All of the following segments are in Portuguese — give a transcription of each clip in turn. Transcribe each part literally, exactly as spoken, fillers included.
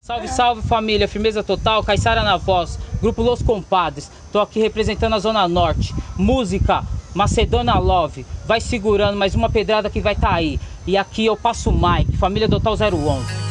Salve, salve família, firmeza total, Caissara na voz, grupo Los Compadres. Tô aqui representando a Zona Norte. Música, Macedônia Love. Vai segurando, mais uma pedrada que vai tá aí. E aqui eu passo o Mike, família Total zero onze.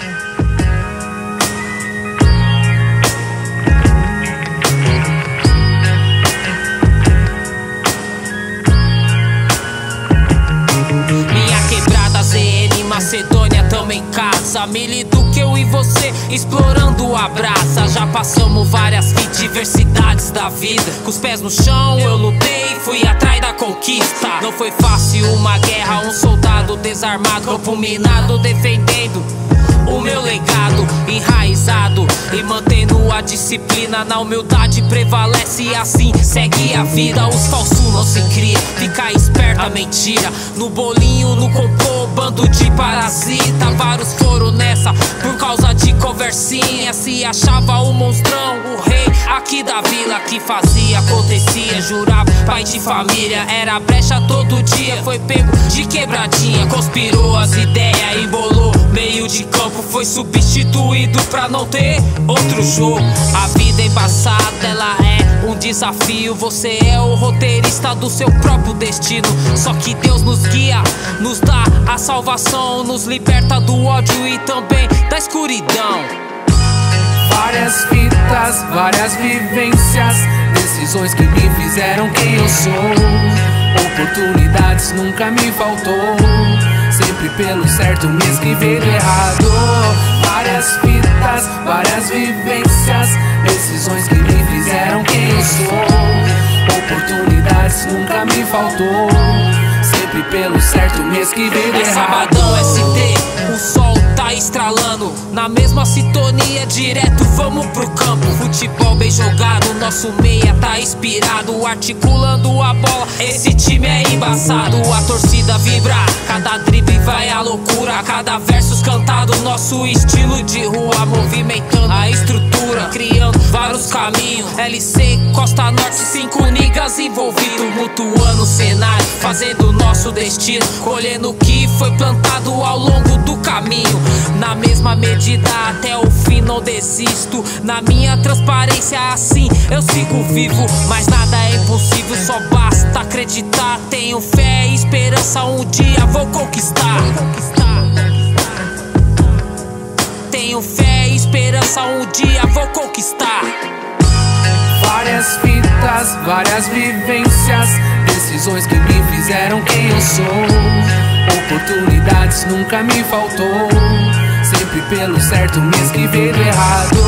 Macedônia, tamo em casa, Mili do que eu e você, explorando a praça. Já passamos várias diversidades da vida. Com os pés no chão eu lutei, fui atrás da conquista. Não foi fácil uma guerra, um soldado desarmado, campo minado, defendendo o meu legado, enraizado e mantendo a disciplina. Na humildade prevalece, assim segue a vida. Os falsos não se cria, fica esperto a mentira. No bolinho, no complô, bando de parasita. Vários foram nessa por causa de conversinha. Se achava o monstrão, o rei aqui da vila, que fazia, acontecia, jurava, pai de família. Era brecha todo dia, foi pego de quebradinha. Conspirou as ideias, embolou meio de campo, foi substituído pra não ter outro jogo. A vida é embaçada, ela é um desafio. Você é o roteirista do seu próprio destino. Só que Deus nos guia, nos dá a salvação, nos liberta do ódio e também da escuridão. Várias fitas, várias vivências, decisões que me fizeram quem eu sou. Oportunidades nunca me faltou, sempre pelo certo me esquivé do errado. Várias fitas, várias vivências, decisões que me fizeram quem eu sou. Oportunidades nunca me faltou, sempre pelo certo me esquivé do errado. É sabadão S T, o sol tá estralando, na mesma sintonia, direto vamos pro campo. Futebol bem jogado, nosso meia tá inspirado, articulando a bola, esse time é embaçado. A torcida vibra, cada drible vai à loucura, cada versos cantado, nosso estilo de rua, movimentando a estrutura, criando vários caminhos. L C, Costa Norte, cinco niggas envolvidos, mutuando o cenário, fazendo nosso destino, colhendo o que foi plantado ao longo do caminho. Na mesma medida, até o fim não desisto. Na minha transparência, assim eu sigo vivo. Mas nada é impossível, só basta acreditar. Tenho fé e esperança, um dia vou conquistar. Tenho fé e esperança, um dia vou conquistar. Várias fitas, várias vivências, decisões que me fizeram quem eu sou. Oportunidades nunca me faltou, sempre pelo certo me esquivé do errado.